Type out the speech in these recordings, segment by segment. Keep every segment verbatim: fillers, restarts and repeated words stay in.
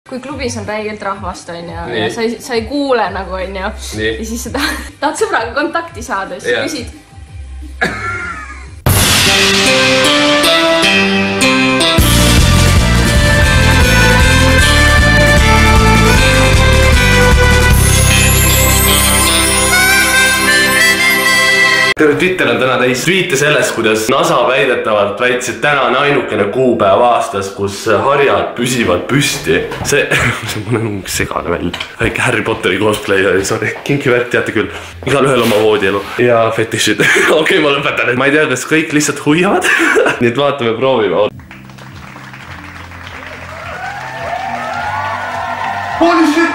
kui klubis on räigelt rahvast, on ju, ja sa ei, sa ei kuule nagu, on ju, ja siis sa tahad sõbraga kontakti saada, siis sa küsid. Terve Twitter on täna täis tweete sellest, kuidas NASA väidetavalt väitis, et täna on ainukene kuupäev aastas, kus harjad püsivad püsti. See, see on mõne segane välja. Väike Harry Potteri cosplay oli, sorry. Kinkivärt, teate küll. Igal ühel oma voodielu. Ja fetishid. Okei, ma lõpetan. Ma ei tea, kas kõik lihtsalt huiavad. Nii et vaatame, proovime. Holy shit!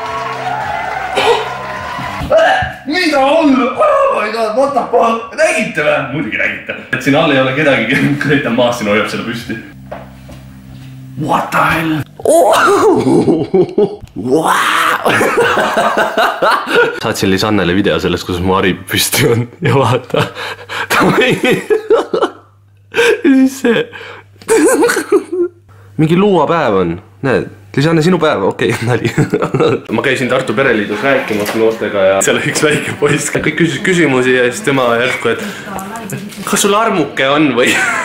Mida on? Oh my god, what the fuck? Nägite või? Muidugi nägite. Et siin all ei ole kedagi, Kreetan Maas siin hoiab seda püsti. What the hell? Wow! Saatsin Lisannele video sellest, kus mu hari püsti on. Ja vaata. Ta või... Ja siis see... Mingi luuapäev on. Näed? Lisanne, sinu päev, okei, okay, nali. Ma käisin Tartu Pereliidus rääkimas noortega ja seal üks väike poiss. Kõik küsis küsimusi ja siis tema järsku, et kas sul armuke on või?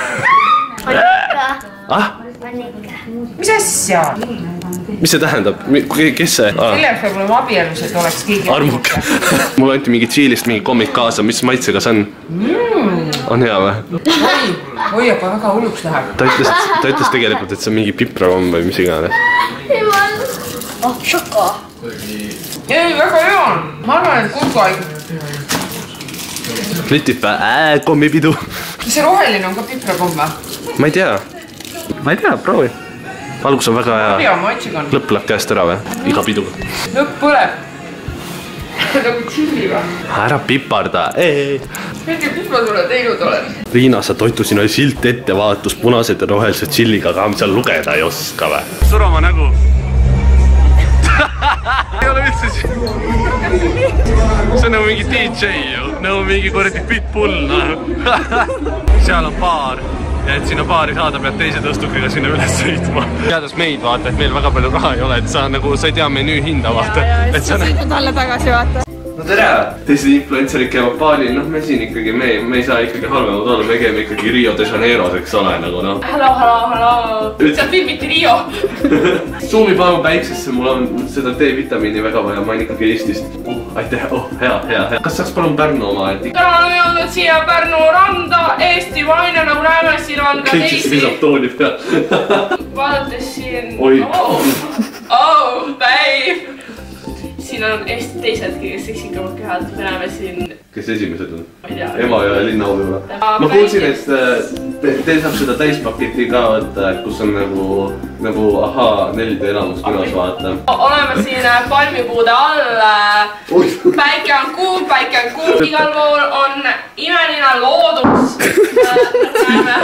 Ah? Mis asja? Mis see tähendab? Kes see? Selleks peab olema abielus, et oleks keegi armuke. Mul anti mingi Tšiilist mingi kommik kaasa, mis maitsega see on? On hea või? Oi, aga väga hulluks läheb. Ta ütles, ta ütles tegelikult, et see on mingi piprakomm või mis iganes. Oh, šoko. Ei, väga hea on. Ma arvan, et kuku aeg. Litipä, ää, kommipidu. See roheline on ka piprakomm või? Ma ei tea. Ma ei tea, proovi. Algus on väga hea. Lõpp läheb käest ära või? Iga piduga. Lõpp põleb. Nagu tšilli või? Ära piparda. Mingi pipa sulle teinud oled? Riina, sa toitusin oli silt ettevaatus punased ja rohelised tšilliga, aga seal lugeda ei oska või? Suroma nägu. Ei ole üldse siin. See on nagu mingi D J ju. Nagu mingi korrati pitbull. Seal on baar. Ja et sinna baari saada pead teise tõstukiga sinna üles sõitma. Teades meid vaata, et meil väga palju raha ei ole, et sa nagu, sa ei tea menüü hinda vaata. Ja, ja, ja siis sa sõitnud alla tagasi vaata. No tere! Teised influencerid käivad baalil, noh me siin ikkagi, me, me ei saa ikkagi halvemad olla, me käime ikkagi Rio de Janeiros, eks ole, nagu noh. Hallo, hallo, hallo! Seal filmiti Rio! Suumi palun päiksesse, mul on seda D-vitamiini väga vaja, ma olen ikkagi Eestist. Uh, aitäh, oh, hea, hea, hea. Kas saaks palun Pärnu oma, et ikka... Täna on jõudnud siia Pärnu randa, Eesti vaine, nagu näeme, siin on ka teisi. Kõikist lisab tooni peal. Vaadates siin... Oi! Oh, babe! Siin on Eesti teisedki, kes seksikamad kehad, me näeme siin... Kes esimesed on? Ma ei tea. Ema ja linna auvila. Ma kuulsin, et teil saab seda täispaketi ka võtta, kus on nagu... Nagu ahaa, neli D elamus kinos vaata. Oleme siin palmipuude all. Päike on kuum, päike on kuum. Igal pool on imeline loodus. Näeme.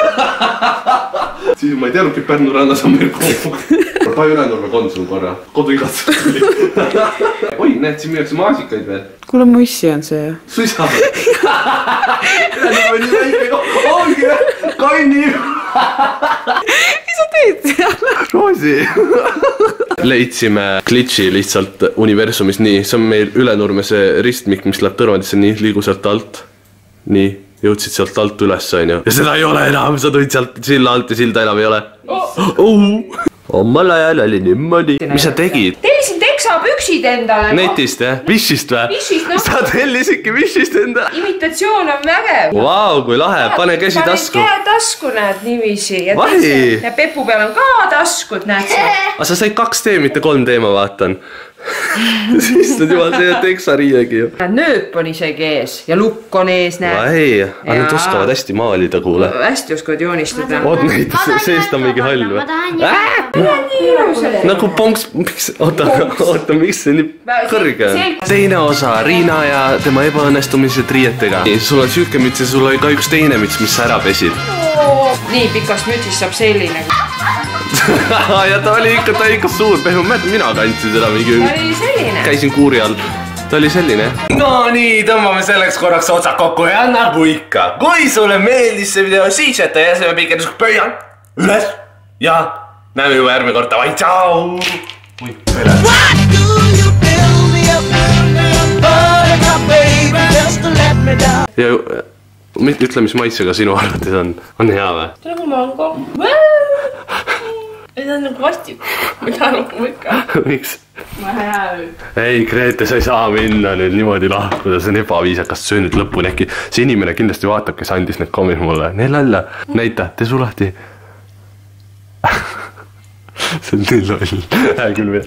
Siis ma ei teadnudki, et Pärnu rannas on meil kogu. Pai Ülenurme konsum korra. Kodu igatsust tuli. Oi, näed, siin müüakse maasikaid veel. Kuule mussi on see. Suisa. Ülenurme nii väike. Ongi, kanni. Mis sa teed seal? Roosi. Leidsime glitchi lihtsalt universumis nii. See on meil Ülenurme see ristmik, mis läheb Tõrvandisse nii, liigu sealt alt. Nii, jõudsid sealt alt üles, on ju. Ja seda ei ole enam, sa tulid sealt silla alt ja silda enam ei ole. Oh! Omal ajal oli niimoodi. Mis sa tegid? Tellisin teksapüksid endale. Netist, jah? Vishist või? Vishist, noh. Sa tellisidki Vishist enda. Imitatsioon on vägev. Vau, kui lahe. Pane käsi tasku. Pane käe tasku, näed, niiviisi. Vahi. Ja Pepu peal on ka taskud, näed sa. Aga sa said kaks D, mitte kolm D, ma vaatan. Siis nad juba see teksariiegi ju. Nööp on isegi ees ja lukk on ees, näed. Vai, aga nad oskavad hästi maalida, kuule. Hästi oskavad joonistada. Oot neid, seest on mingi hall või? Nagu ponks, miks, oota, oota, miks see nii kõrge on? Teine osa, Riina ja tema ebaõnnestumised riietega. Sul on süüke müts ja sul oli ka üks teine müts, mis sa ära pesid. Nii pikast mütsist saab selline. Ja ta oli ikka, ta oli ikka suur pehme, mina kandsin seda mingi... Ta oli selline. Käisin kuuri all. Ta oli selline. No nii, tõmbame selleks korraks otsad kokku ja nagu ikka. Kui sulle meeldis see video, siis jätta jäseme pikendusega pöian üles ja näeme juba järgmine kord, davai, tšau! ja ütle, mis maitsega sinu arvates on, on hea või? See nagu mango. See on nagu vastik, mida nagu ikka. Miks? Ma hea. Ei, Grete, sa ei saa minna nüüd niimoodi lahkuda, see on ebaviisakas, söö nüüd lõpuni äkki. See inimene kindlasti vaatab, kes andis need kommid mulle. Nee lalla, näita, tee sulahti. See on nii loll, hää küll veel.